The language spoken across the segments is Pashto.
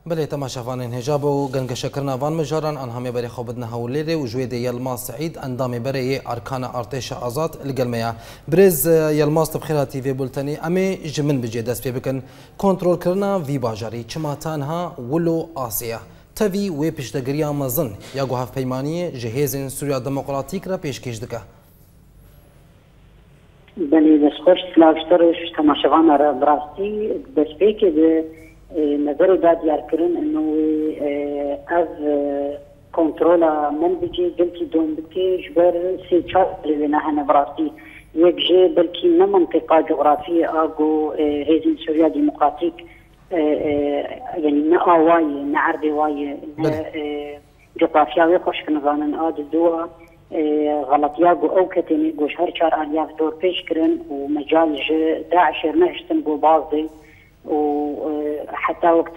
بله تماشاوان هجاب و گنگ شکرنا وان مجاران آن همه بری خوب بدنا هولیره و جوید یلماس سعید اندام بری ارکان ارتش آزاد لگلمیا برز یلماس بخیرا تیوی بولتنی امی جمن بجی دست پی بکن کنترل کرنا وی باجاری چما تنها ولو آسیا تاوی و پیشتگیری مزن یا گوهف پیمانی جهیز سوریا دموکراتیک را پیشکش دکه. بله دست خوش سلاوشترش تماشاوان را براستی دست پی که نظر داد دیار کردن انه از کنترل من بجی بلکی دوم بکی جبر سی چار لنا هنا براستی یک جه بلکی نه منطقه جغرافی آگو هیزن سوریا ديمقراطيك يعني نه آوای نه عربی وای نه جغرافیاوی خوش کنظانن آد دوا غلطيا او كتني گوش هر چار آلیاف دور پیش کرن و مجال داعش نهشتن گو بازی وحتى وقت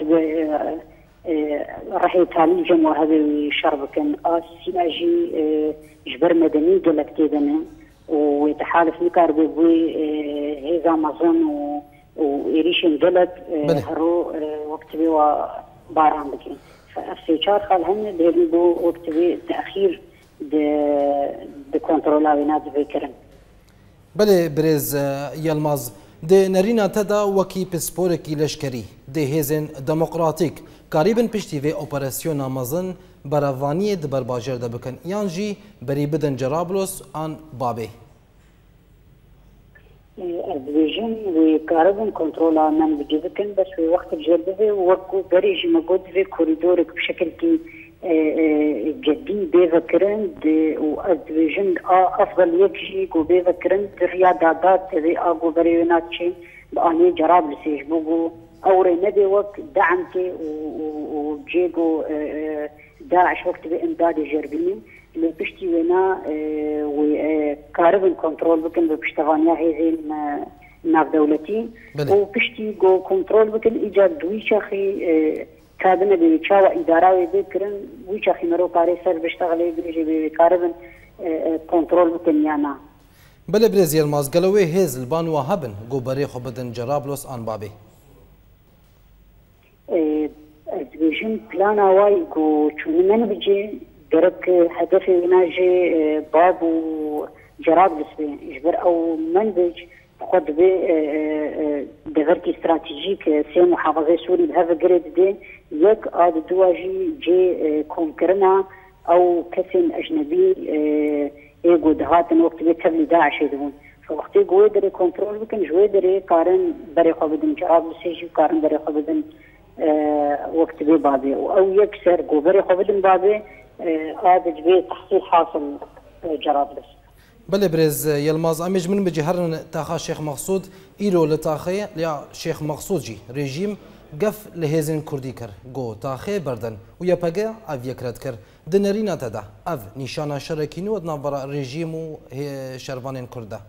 راح يتعلم جمع هذا شرب كان سياجي جبر مدني قالك تيدنا ويتحالف نكار بوي هذا مازن ويريشن جلد هرو وقت بوا باران بكين فالسيشار خال هن بيريدو وقت بي تأخير د كنترولا وينات بكرن بله برز يلماز ده نرینا تدا وکی پسپورکی لشکری ده هیزن دموکراتیک قریبن پشتی و اپراسیون آمازن براوانی دبر باجر ده بکن یانجی بری بدن جرابلوس آن بابه الدویژن و قریبن کنترل من بجی بکن بس و وقت جربه وکو بریجی مگود و کوریدورک بشکل کی جدي بيفكرن والديفيجن افضل يكشي جو بيفكرن الرياضات ذي اغو بريوناتشي باني جراب لسيج بوغو اوري نبي وقت دعمتي وجيجو داعش وقت بامداد جربيني اللي بشتي وينا وكاربن كنترول بكن بشتغانيا هي ناف دولتي وبشتي جو كنترول بكن ايجاد دوي شاخي كابنه بيتشاو اداره بكرن ويش اخي مرو قاري سر بيشتغل بيجي بكاربن كنترول بكنيانا بله بريزيل ماز قالوي هيز البان وهبن جو بري خبدن جرابلوس ان بابي ادويجن بلانا واي جو من بيجي درك هدفي وناجي بابو جرابلس يجبر او منبج خد به دغرتي استراتيجيك سي محافظه سوري بهذا جريد دي يك اد دواجي جي كونكرنا او كسن اجنبي ايجو دهاتن وقت بيتبني داعش يدون فوقت يقو يدري كنترول بكن جو يدري قارن بري خبدن جراب سيجي قارن بري خبدن وقت بي بابي او يكسر جو بري خبدن بابي اد جبي تحصيل حاصل جرابلس بله برز يلماز امج من بجي هرن تاخا شيخ مقصود ايرو لتاخي يا شيخ مقصود جي ريجيم قف لهيزن كردي كر جو تاخي بردن ويا بقى اف يكرد كر دنرينا تدا اف نشانه شركينو ودنا برا ريجيم شربانين كرده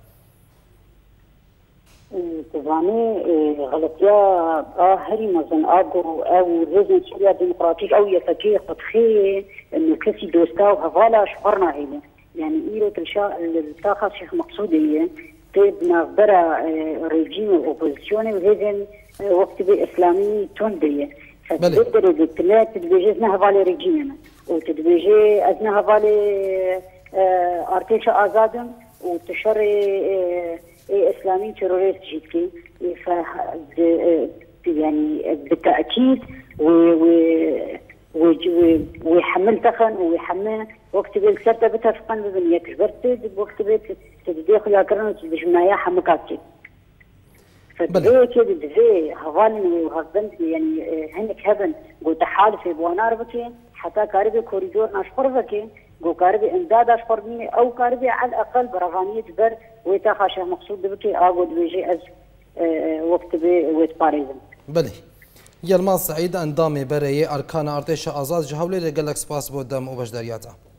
تزاني غلطيا هري مزن اغو او ريزن سوريا ديمقراطيك او يفكي خطخي انه كسي دوستا وهفالا شفرنا هيله يعني إيرة الطاقة شيخ مقصودية تبنى برا ريجيم الأوبوزيسيوني وهذن وقت بإسلامي توندية فتقدر الثلاث تدبيجي أثناء هفالي ريجيمنا وتدبيجي أثناء هفالي أرتيش آزادم وتشري إسلامي تيروريست جيتكي ف يعني بالتأكيد ويحمل تخن ويحمل وقت بيل سرت بتفقن ببنية كبرت وقت بيل تدخل يا كرنو تجمعيا حمكاتي فدي كده دي هوالن وهبنت يعني هنك هبن جو تحالف بوانار بكي حتى كاربي كوريدور نشفر بكي جو كاربي امداد اشفر بني او كاربي على الاقل برغانية بر ويتاخاشا مقصود بكي اغود بيجي از وقت بي ويت باريزم بلي يلماس سعيد اندامي بري اركان ارتش ازاز جهولي لقلك سباس بودم وبشدرياتا